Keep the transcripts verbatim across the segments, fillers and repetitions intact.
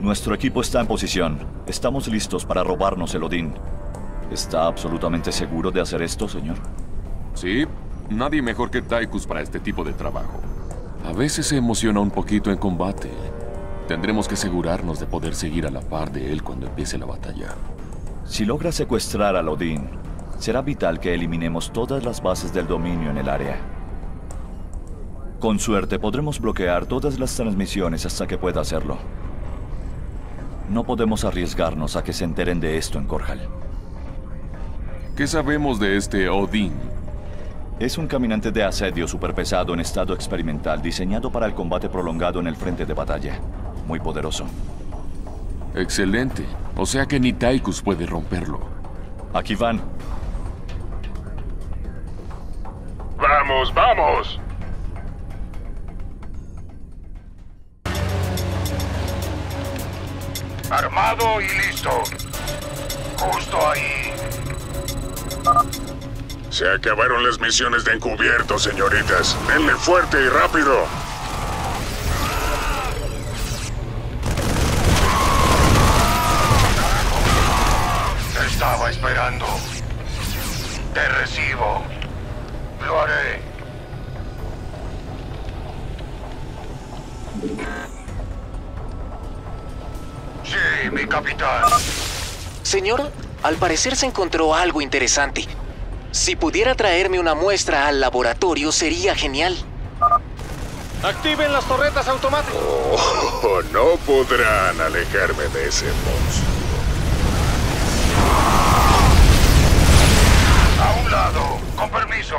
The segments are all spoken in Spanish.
Nuestro equipo está en posición. Estamos listos para robarnos el Odín. ¿Está absolutamente seguro de hacer esto, señor? Sí, nadie mejor que Tychus para este tipo de trabajo. A veces se emociona un poquito en combate. Tendremos que asegurarnos de poder seguir a la par de él cuando empiece la batalla. Si logra secuestrar al Odín, será vital que eliminemos todas las bases del dominio en el área. Con suerte podremos bloquear todas las transmisiones hasta que pueda hacerlo. No podemos arriesgarnos a que se enteren de esto en Corhal. ¿Qué sabemos de este Odín? Es un caminante de asedio superpesado en estado experimental, diseñado para el combate prolongado en el frente de batalla. Muy poderoso. Excelente. O sea que ni Tychus puede romperlo. Aquí van. ¡Vamos, vamos! Armado y listo. Justo ahí. Se acabaron las misiones de encubierto, señoritas. Denle fuerte y rápido. Te estaba esperando. Te recibo. Lo haré. Sí, mi capitán. Señor, al parecer se encontró algo interesante. Si pudiera traerme una muestra al laboratorio, sería genial. ¡Activen las torretas automáticas! Oh, no podrán alejarme de ese monstruo. A un lado, con permiso.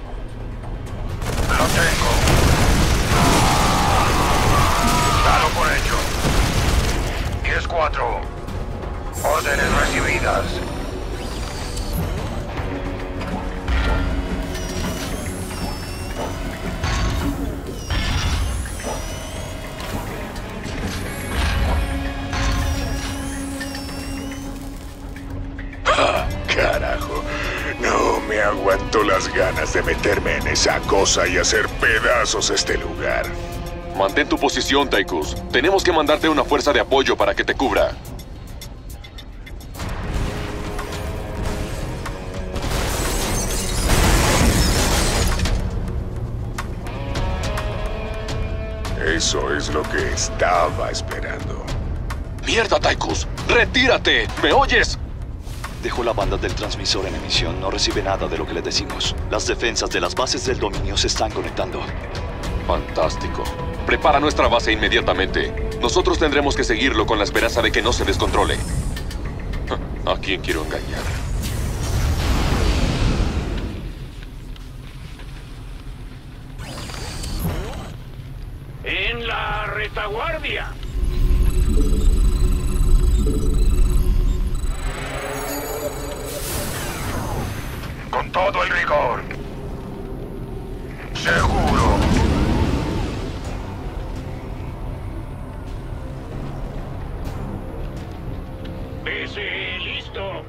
Lo tengo. Dalo por hecho. diez cuatro. Órdenes recibidas. Carajo, no me aguanto las ganas de meterme en esa cosa y hacer pedazos este lugar. Mantén tu posición, Tychus. Tenemos que mandarte una fuerza de apoyo para que te cubra. Eso es lo que estaba esperando. ¡Mierda, Tychus! ¡Retírate! ¿Me oyes? Dejó la banda del transmisor en emisión. No recibe nada de lo que le decimos. Las defensas de las bases del dominio se están conectando. Fantástico. Prepara nuestra base inmediatamente. Nosotros tendremos que seguirlo con la esperanza de que no se descontrole. ¿A quién quiero engañar? En la retaguardia. Con todo el rigor. Seguro. Ese listo.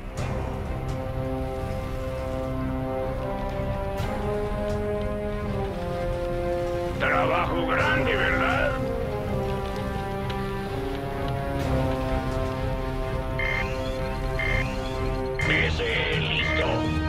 Trabajo grande, ¿verdad? Ese listo.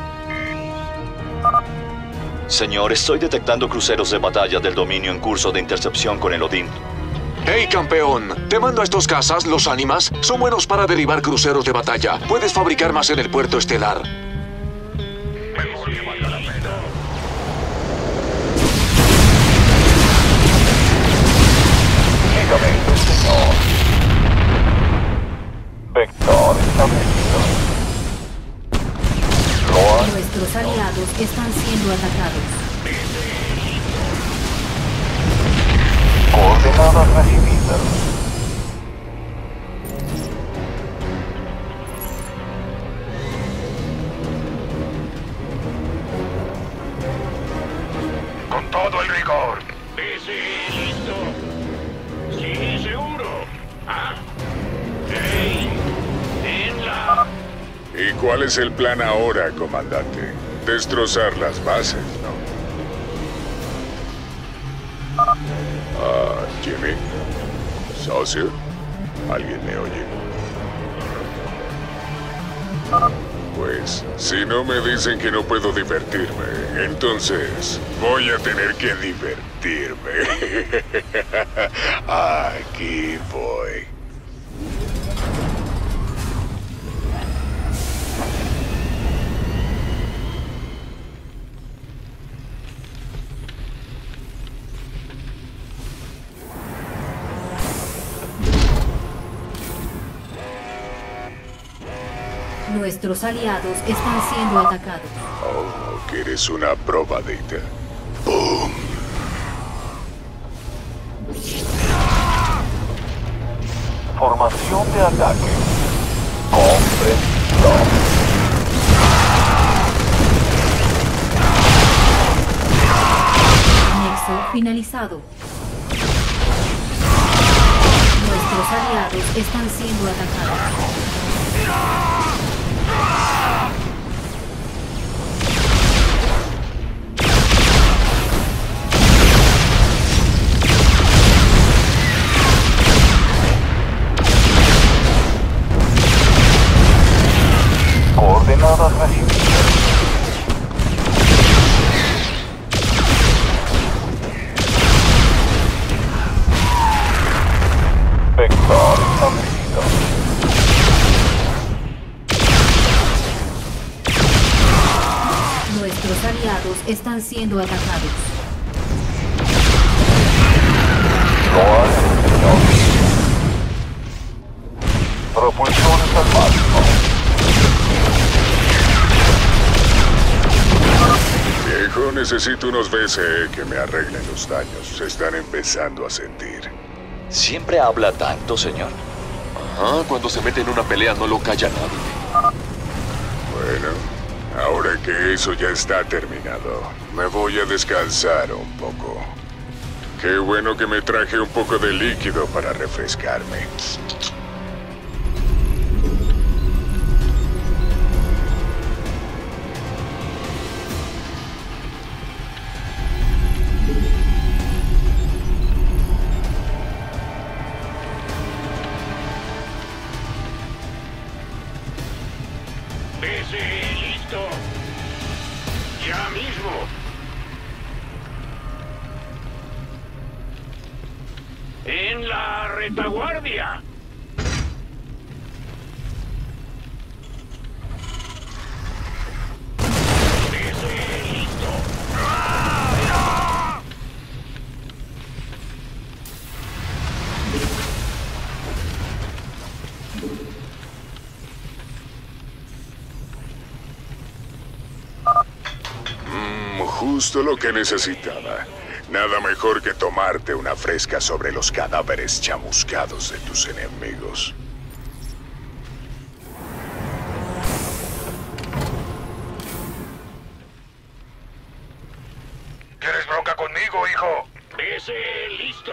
Señor, estoy detectando cruceros de batalla del dominio en curso de intercepción con el Odín. ¡Hey, campeón! Te mando a estos cazas, los ánimas. Son buenos para derribar cruceros de batalla. Puedes fabricar más en el puerto estelar. Mejor que valga la pena. Dígame, señor. Vector establecido. Nuestros aliados están siendo atacados. Coordenadas recibidas. Con todo el rigor. Sí, listo. Sí, seguro. Ah. Hey. En la... ¿Y cuál es el plan ahora, comandante? Destrozar las bases, ¿no? Ah, Jimmy. Socio. ¿Alguien me oye? Pues, si no me dicen que no puedo divertirme, entonces voy a tener que divertirme. Aquí voy. Nuestros aliados están siendo atacados. Oh, ¿quieres una probadita? ¡Boom! Formación de ataque. Comprendido. Nexo finalizado. Nuestros aliados están siendo atacados. Coordenadas recibidas. Vector establecido. Nuestros aliados están siendo atacados. Lo haré, señor. Propulsores al máximo. Viejo, necesito unos B C E que me arreglen los daños. Se están empezando a sentir. ¿Siempre habla tanto, señor? Ajá, cuando se mete en una pelea no lo calla nadie. Bueno, ahora que eso ya está terminado, me voy a descansar un poco. Qué bueno que me traje un poco de líquido para refrescarme. B C E listo. Ya mismo. En la retaguardia. B C E listo. Mmm, justo lo que necesitaba. Nada mejor que tomarte una fresca sobre los cadáveres chamuscados de tus enemigos. ¿Quieres bronca conmigo, hijo? B C E listo.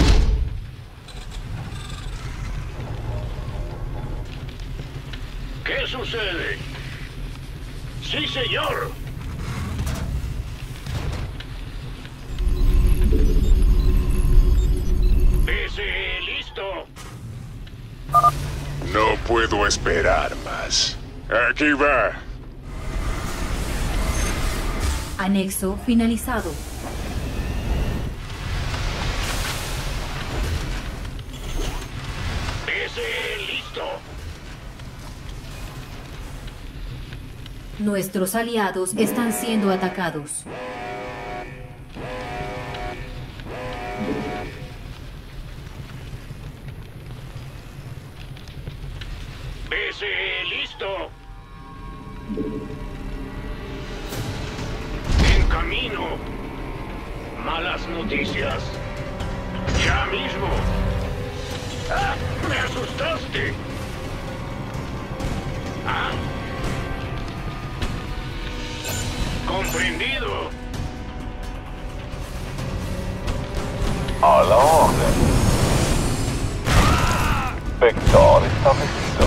¿Qué sucede? Sí, señor. B C E listo. No puedo esperar más. Aquí va. Anexo finalizado. B C E listo. Nuestros aliados están siendo atacados. B C E listo. En camino. Malas noticias. Ya mismo. ¡Ah! ¡Me asustaste! ¿Ah? Comprendido. A la orden. Vector establecido.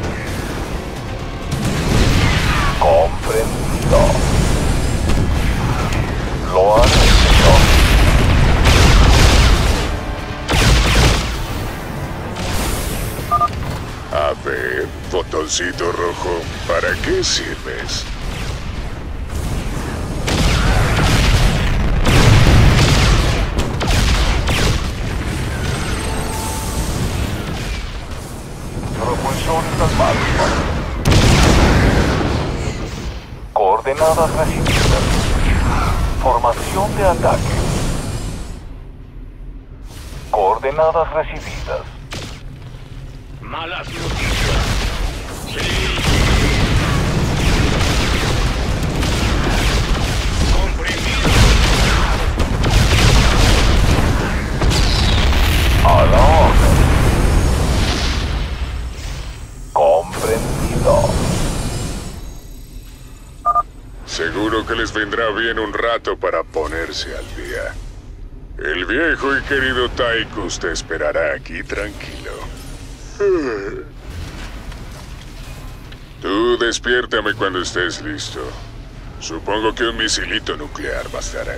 Comprendido. Lo haré, señor. A ver, botoncito rojo, ¿para qué sirves? Propulsores al máximo. Coordenadas recibidas. Formación de ataque. Coordenadas recibidas. Malas noticias. Sí. Comprimido. A la orden. Comprendido. Seguro que les vendrá bien un rato para ponerse al día. El viejo y querido Tychus te esperará aquí tranquilo. Tú despiértame cuando estés listo. Supongo que un misilito nuclear bastará.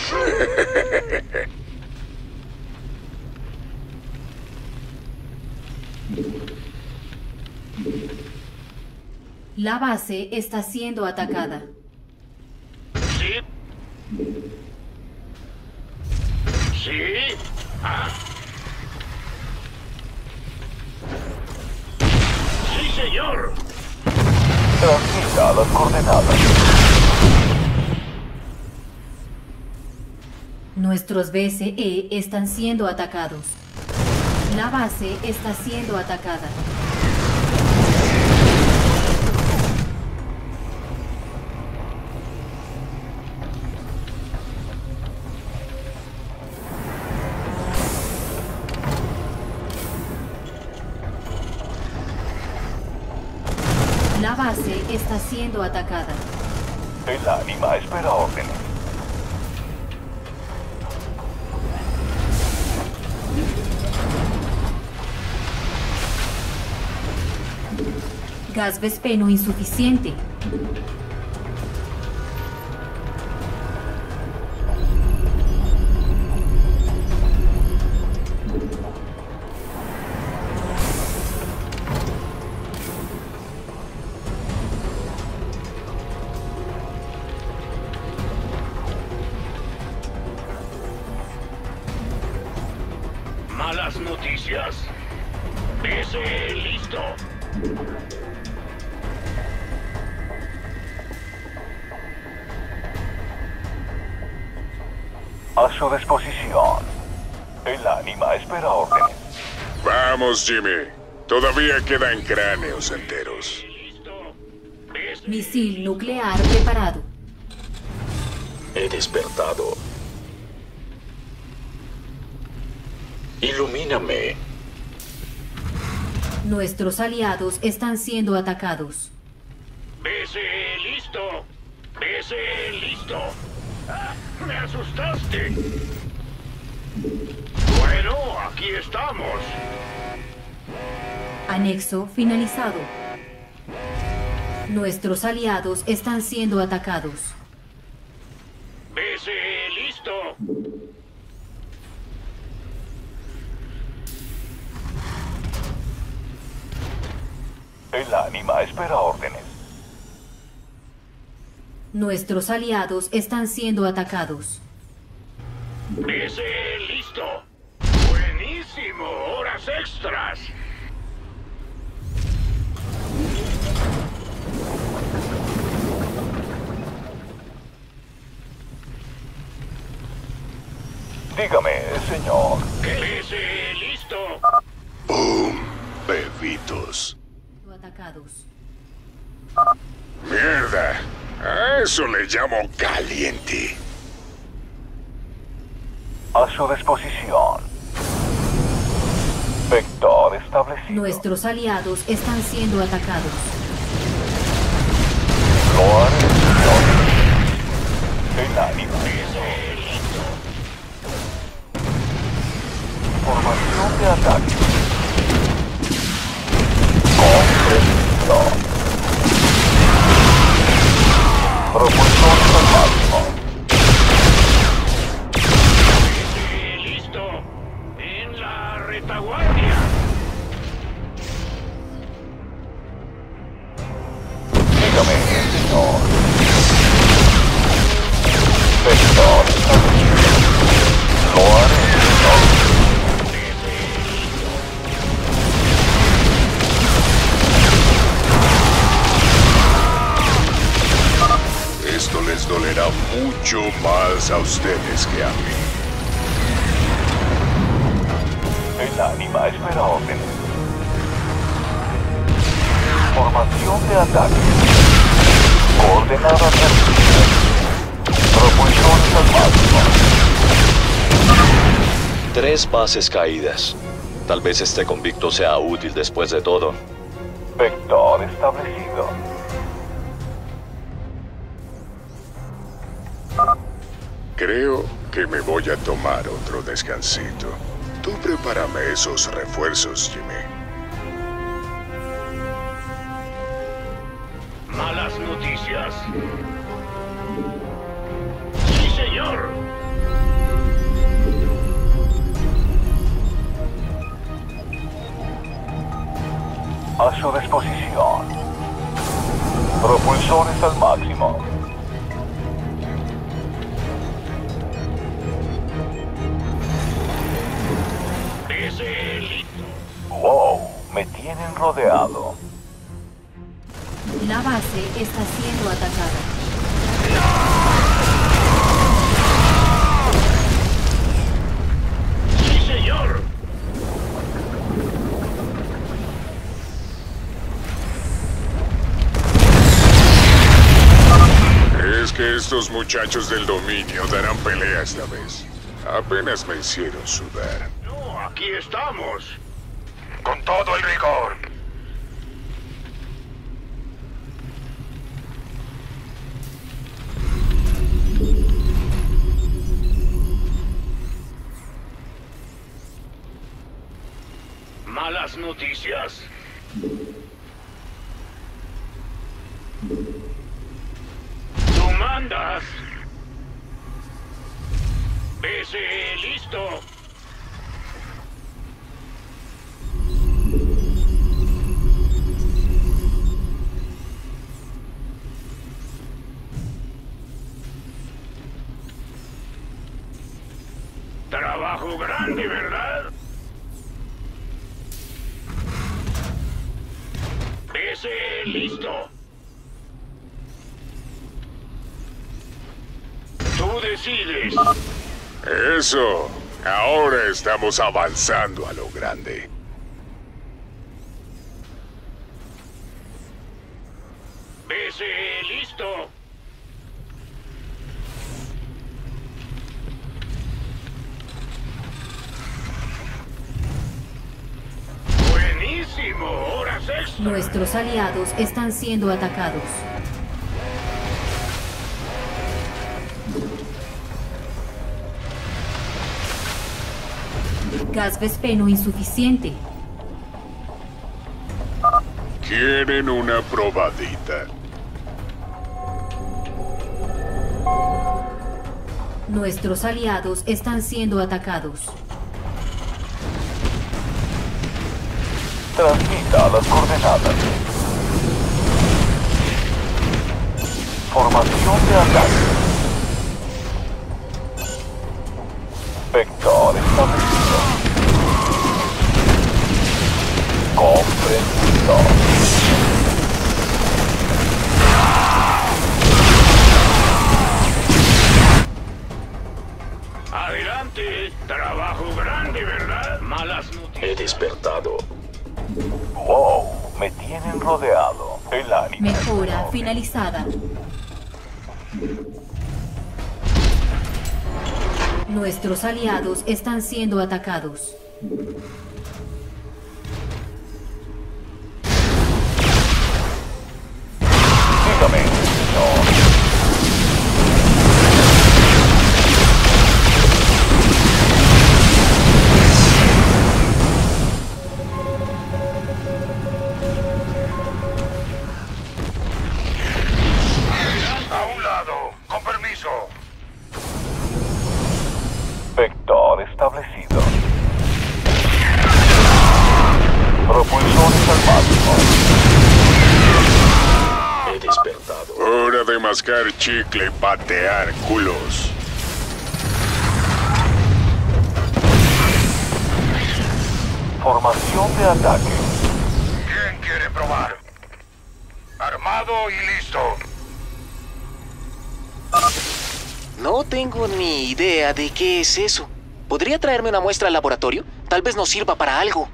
La base está siendo atacada. Sí. Sí. Ah. Sí, señor. Transmita las coordenadas. Nuestros B S E están siendo atacados. La base está siendo atacada. La base está siendo atacada. El ánima espera órdenes. Gas Vespeno insuficiente. Malas noticias. B S E listo. A su disposición. El ánima espera órdenes. Vamos, Jimmy. Todavía quedan cráneos enteros. Misil nuclear preparado. He despertado. Ilumíname. Nuestros aliados están siendo atacados. B S E listo. B S E listo. Ah, me asustaste. Bueno, aquí estamos. Anexo finalizado. Nuestros aliados están siendo atacados. B S E listo. El ánima espera órdenes. Nuestros aliados están siendo atacados. B S E listo. Buenísimo. Horas extras. Dígame, señor. B S E listo. ¡Boom! Bebitos. Atacados. ¡Mierda! A eso le llamo caliente. A su disposición. Vector establecido. Nuestros aliados están siendo atacados. Lo haré, señor. El ánima. Formación de ataque. Comprendido. Propulsores al máximo. Listo. En la retaguardia. mucho más a ustedes que a mí. El ánima espera órdenes. Formación de ataque. Coordenadas recibidas. Propulsiones al máximo. Tres bases caídas. Tal vez este convicto sea útil después de todo. Vector establecido. Creo que me voy a tomar otro descansito. Tú prepárame esos refuerzos, Jimmy. Malas noticias. Sí, señor. A su disposición. Propulsores al máximo. Ese listo. Wow, me tienen rodeado. La base está siendo atacada. Sí, señor. Es que estos muchachos del dominio darán pelea esta vez. Apenas me hicieron sudar. No, aquí estamos. Con todo el rigor. Malas noticias. Tú mandas. Ese listo. Trabajo grande, ¿verdad? Ese listo. Tú decides. Eso. Ahora estamos avanzando a lo grande. Ese listo. Buenísimo. Horas extra. Nuestros aliados están siendo atacados. Gas vespeno insuficiente. ¿Quieren una probadita? Nuestros aliados están siendo atacados. Transmita las coordenadas. Formación de ataque. Vector establecido. Comprendido. Adelante. Trabajo grande, ¿verdad? Malas noticias. He despertado. Wow, me tienen rodeado. El ánimo. Mejora finalizada. Nuestros aliados están siendo atacados. Dígame, señor. A un lado. Con permiso. Vector establecido. Propulsores al máximo. He despertado. Hora de mascar chicle y patear culos. Formación de ataque. ¿Quién quiere probar? Armado y listo. No tengo ni idea de qué es eso. ¿Podría traerme una muestra al laboratorio? Tal vez nos sirva para algo.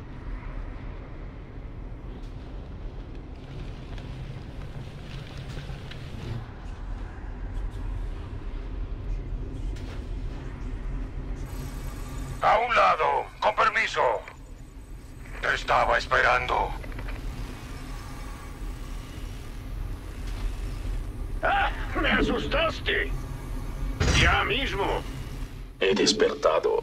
A un lado, con permiso. Te estaba esperando. ¡Ah! ¡Me asustaste! ¡Ya mismo! He despertado.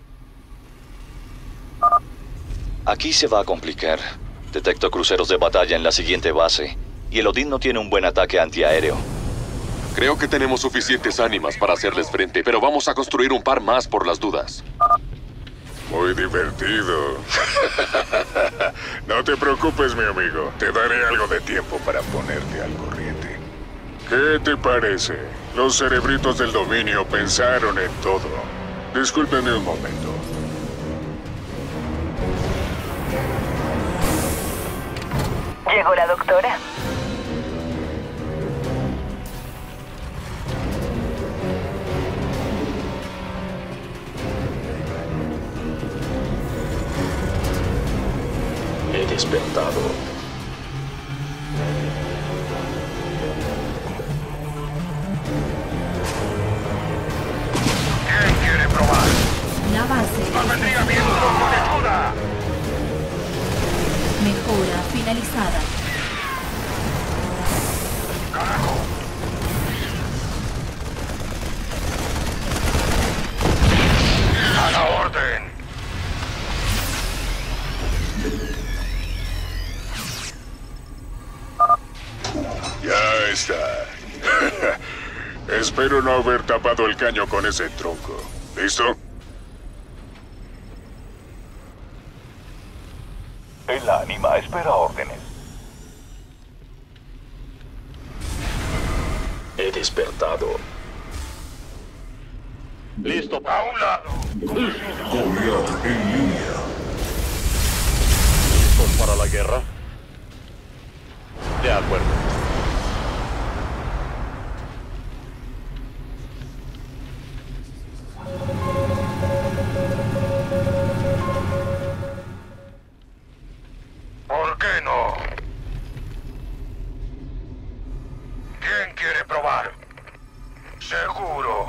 Aquí se va a complicar. Detecto cruceros de batalla en la siguiente base. Y el Odín no tiene un buen ataque antiaéreo. Creo que tenemos suficientes ánimas para hacerles frente, pero vamos a construir un par más por las dudas. Muy divertido. No te preocupes, mi amigo. Te daré algo de tiempo para ponerte al corriente. ¿Qué te parece? Los cerebritos del dominio pensaron en todo. Discúlpeme un momento. Llegó la doctora. He despertado. ¿Quién quiere probar? La base ¡No vendría bien un poco de ayuda! mejora finalizada. ¡Carajo! ¡A la orden! Ya está. Espero no haber tapado el caño con ese tronco. ¿Listo? El ánima espera órdenes. He despertado. Listo. A un lado. Goliath en línea. ¿Listos para la guerra? De acuerdo. ¿Por qué no? ¿Quién quiere probar? Seguro.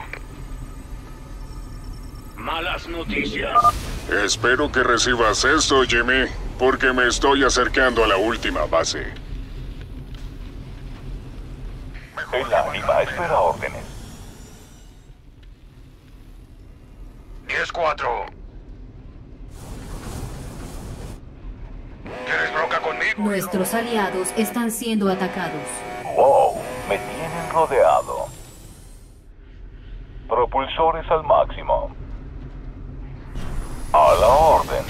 Malas noticias. Espero que recibas esto, Jimmy, porque me estoy acercando a la última base. El ánima espera órdenes. diez cuatro. ¿Quieres bronca conmigo? Nuestros aliados están siendo atacados. Wow, me tienen rodeado. Propulsores al máximo. A la orden.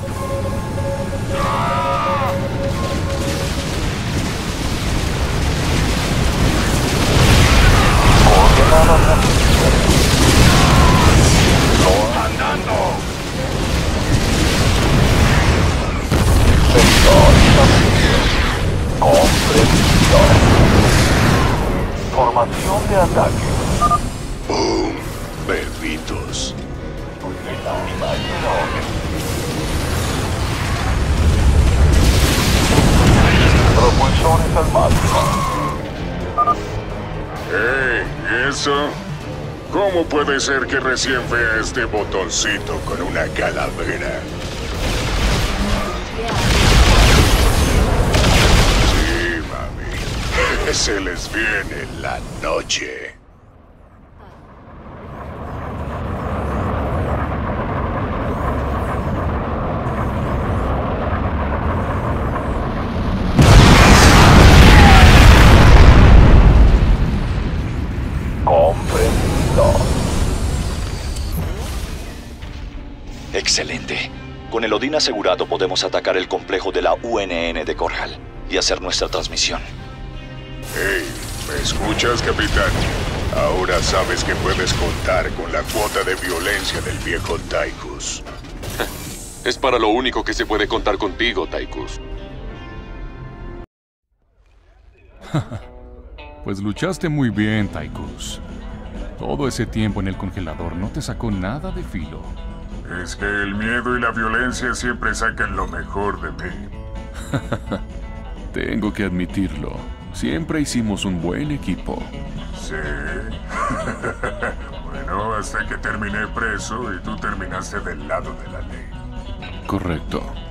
Coordenadas ¡Andando! Sensor establecido. Comprendido. Formación de ataque. ¡Boom! Bebitos. El ánima espera órdenes. Propulsores al máximo. ¡Ey! ¿Y eso? ¿Cómo puede ser que recién vea este botoncito con una calavera? Sí, mami. Se les viene la noche. Comprendido. Excelente. Con el Odín asegurado podemos atacar el complejo de la U N N de Corhal y hacer nuestra transmisión. Hey, ¿me escuchas, capitán? Ahora sabes que puedes contar con la cuota de violencia del viejo Tychus. Es para lo único que se puede contar contigo, Tychus. Pues luchaste muy bien, Tychus. Todo ese tiempo en el congelador no te sacó nada de filo. Es que el miedo y la violencia siempre sacan lo mejor de mí. Tengo que admitirlo. Siempre hicimos un buen equipo. Sí. Bueno, hasta que terminé preso y tú terminaste del lado de la ley. Correcto.